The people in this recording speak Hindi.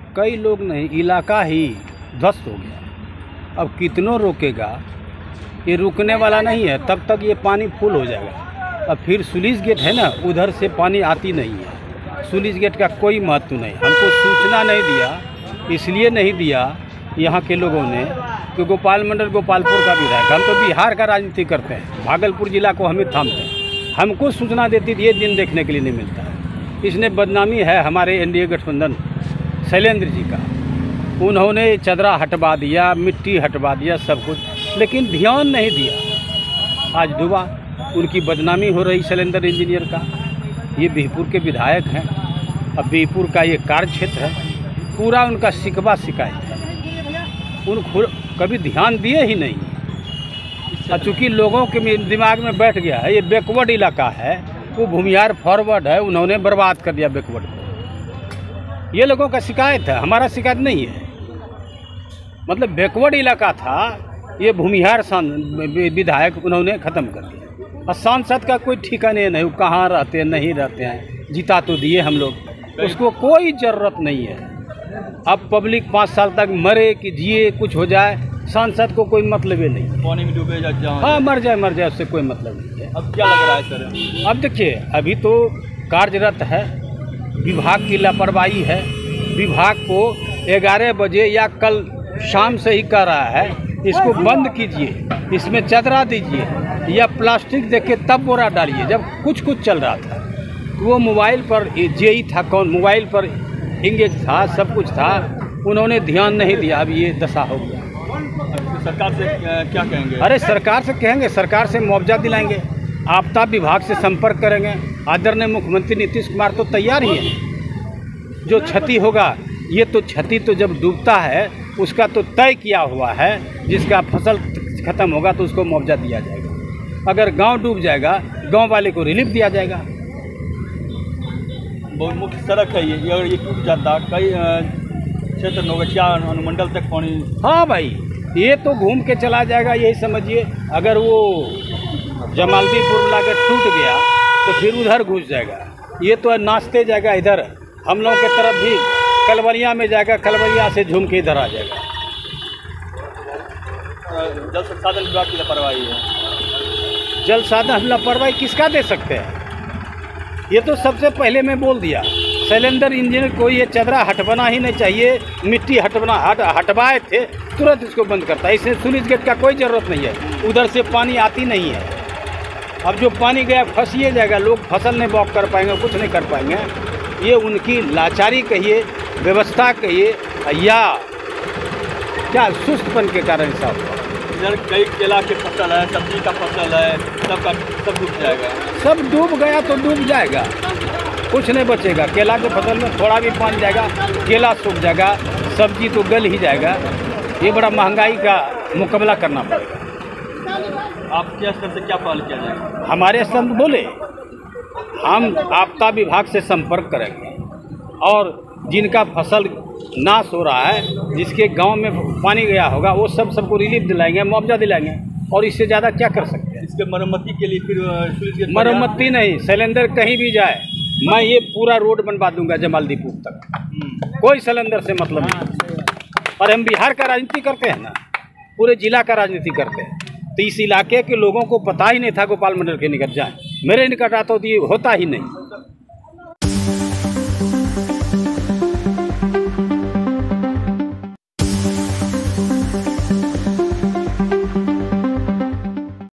कई लोग नहीं, इलाका ही ध्वस्त हो गया। अब कितनों रोकेगा, ये रुकने वाला नहीं है, तब तक ये पानी फुल हो जाएगा। अब फिर सुलिस गेट है ना, उधर से पानी आती नहीं है। सुलिस गेट का कोई महत्व नहीं, हमको सूचना नहीं दिया, इसलिए नहीं दिया यहाँ के लोगों ने कि गोपाल मंडल गोपालपुर का विधायक, हम तो बिहार का राजनीति करते हैं, भागलपुर जिला को हम ही थामते हैं। हमको सूचना देती थी, ये दिन देखने के लिए नहीं मिलता है। इसने बदनामी है हमारे एनडीए गठबंधन शैलेंद्र जी का। उन्होंने चदरा हटवा दिया, मिट्टी हटवा दिया, सब कुछ, लेकिन ध्यान नहीं दिया। आज डूबा, उनकी बदनामी हो रही शैलेंद्र इंजीनियर का। ये बिहपुर के विधायक हैं, अब बिहपुर का ये कार्य क्षेत्र है, पूरा उनका शिकवा शिकायत है। उन कभी ध्यान दिए ही नहीं। चूँकि लोगों के दिमाग में बैठ गया है ये बैकवर्ड इलाका है, वो भूमिहार फॉरवर्ड है, उन्होंने बर्बाद कर दिया बैकवर्ड को। ये लोगों का शिकायत है, हमारा शिकायत नहीं है। मतलब बैकवर्ड इलाका था, ये भूमिहार विधायक उन्होंने ख़त्म कर दिया। और सांसद का कोई ठिकाने नहीं, वो कहाँ रहते हैं नहीं रहते हैं, जिता तो दिए हम लोग, उसको कोई ज़रूरत नहीं है। अब पब्लिक 5 साल तक मरे कि जिए, कुछ हो जाए, सांसद को कोई मतलब ही नहीं। पानी में डूबे जा, हाँ मर जाए, उससे कोई मतलब नहीं है। अब क्या लग रहा है सर? अब देखिए, अभी तो कार्यरत है, विभाग की लापरवाही है। विभाग को 11 बजे या कल शाम से ही कह रहा है इसको बंद कीजिए, इसमें चदरा दीजिए या प्लास्टिक देके तब बोरा डालिए। जब कुछ चल रहा था, वो मोबाइल पर जेई था, कौन मोबाइल पर इंगेज था, सब कुछ था, उन्होंने ध्यान नहीं दिया। अब ये दशा हो गया। सरकार से क्या कहेंगे? अरे सरकार से कहेंगे, सरकार से मुआवजा दिलाएंगे, आपदा विभाग से संपर्क करेंगे। आदरणीय मुख्यमंत्री नीतीश कुमार तो तैयार ही है। जो क्षति होगा, ये तो क्षति तो जब डूबता है उसका तो तय किया हुआ है, जिसका फसल खत्म होगा तो उसको मुआवजा दिया जाएगा। अगर गांव डूब जाएगा, गांव वाले को रिलीफ दिया जाएगा। बहुत मुख्य सड़क है ये, अगर ये टूट जाता कई क्षेत्र नौगछिया अनुमंडल तक पानी। हाँ भाई, ये तो घूम के चला जाएगा, यही समझिए। अगर वो जमालदीपुर लाकर टूट गया तो फिर उधर घुस जाएगा, ये तो नाचते जाएगा इधर, हम लोगों की तरफ भी कलवलिया में जाएगा, कलवलिया से झूम के इधर आ जाएगा। जल संसाधन विभाग की लापरवाही है। जल संसाधन लापरवाही किसका दे सकते हैं? ये तो सबसे पहले मैं बोल दिया, शैलेंद्र इंजीनियर को ये चदरा हटवाना ही नहीं चाहिए। मिट्टी हटवाए थे, तुरंत इसको बंद करता है। इसमें सुलिस गेट का कोई ज़रूरत नहीं है, उधर से पानी आती नहीं है। अब जो पानी गया फंसिए जाएगा, लोग फसल नहीं बॉक कर पाएंगे, कुछ नहीं कर पाएंगे। ये उनकी लाचारी कहिए, व्यवस्था कहिए, या क्या सुस्तपन के कारण सब। इधर कई केला के फसल है, सब्जी का फसल है, सब डूब जाएगा। सब डूब गया तो डूब जाएगा, कुछ नहीं बचेगा। केला के फसल में थोड़ा भी पानी जाएगा, केला सूख जाएगा, सब्जी तो गल ही जाएगा। ये बड़ा महंगाई का मुकाबला करना पड़ेगा। आपके स्तर से क्या पहल किया जाएगा? हमारे स्तर बोले, हम आपदा विभाग से संपर्क करेंगे और जिनका फसल नाश हो रहा है, जिसके गांव में पानी गया होगा, वो सबको रिलीफ दिलाएंगे, मुआवजा दिलाएंगे। और इससे ज़्यादा क्या कर सकते हैं? इसके मरम्मती के लिए फिर मरम्मति नहीं, शैलेंद्र कहीं भी जाए, मैं ये पूरा रोड बनवा दूंगा जमालदीपुर तक, कोई शैलेंद्र से मतलब नहीं। और हम बिहार का राजनीति करते हैं ना, पूरे जिला का राजनीति करते हैं, तो इस इलाके के लोगों को पता ही नहीं था गोपाल मंडल के निकट जाए। मेरे निकट आता तो ये होता ही नहीं।